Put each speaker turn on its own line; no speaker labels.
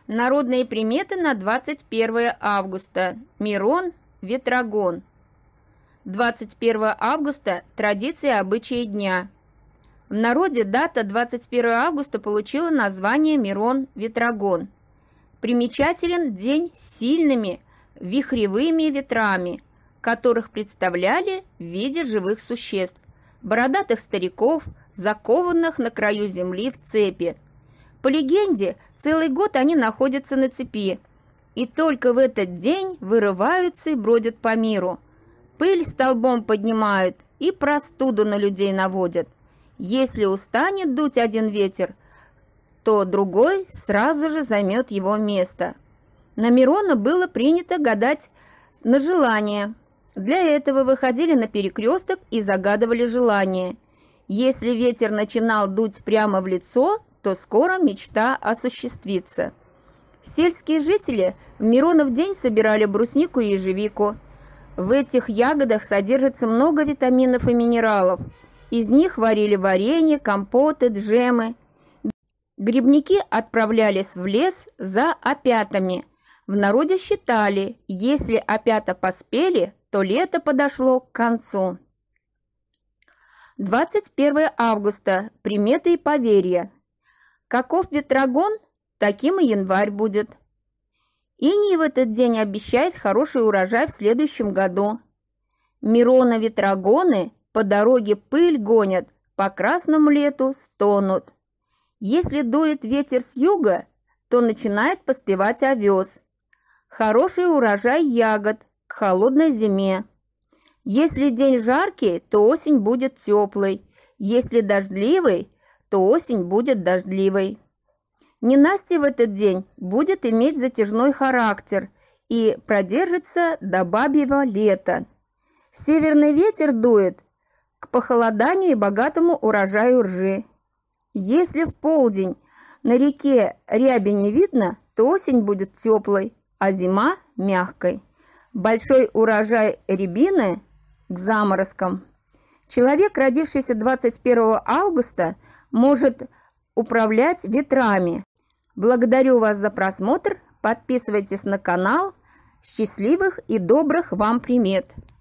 Народные приметы на 21 августа. Мирон, Ветрогон. 21 августа – традиции и обычаи дня. В народе дата 21 августа получила название Мирон, Ветрогон. Примечателен день с сильными вихревыми ветрами, которых представляли в виде живых существ, бородатых стариков, закованных на краю земли в цепи. По легенде, целый год они находятся на цепи, и только в этот день вырываются и бродят по миру. Пыль столбом поднимают и простуду на людей наводят. Если устанет дуть один ветер, то другой сразу же займет его место. На Мирона было принято гадать на желание. Для этого выходили на перекресток и загадывали желание. Если ветер начинал дуть прямо в лицо, то скоро мечта осуществится. Сельские жители в Миронов день собирали бруснику и ежевику. В этих ягодах содержится много витаминов и минералов. Из них варили варенье, компоты, джемы. Грибники отправлялись в лес за опятами. В народе считали, если опята поспели, то лето подошло к концу. 21 августа. Приметы и поверья. Каков ветрогон, таким и январь будет. Иний в этот день обещает хороший урожай в следующем году. Мирона-ветрогоны по дороге пыль гонят, по красному лету стонут. Если дует ветер с юга, то начинает поспевать овес. Хороший урожай ягод к холодной зиме. Если день жаркий, то осень будет теплой. Если дождливый, то осень будет дождливой. Ненастье в этот день будет иметь затяжной характер и продержится до бабьего лета. Северный ветер дует к похолоданию и богатому урожаю ржи. Если в полдень на реке ряби не видно, то осень будет теплой, а зима мягкой. Большой урожай рябины к заморозкам. Человек, родившийся 21 августа, может управлять ветрами. Благодарю вас за просмотр. Подписывайтесь на канал. Счастливых и добрых вам примет!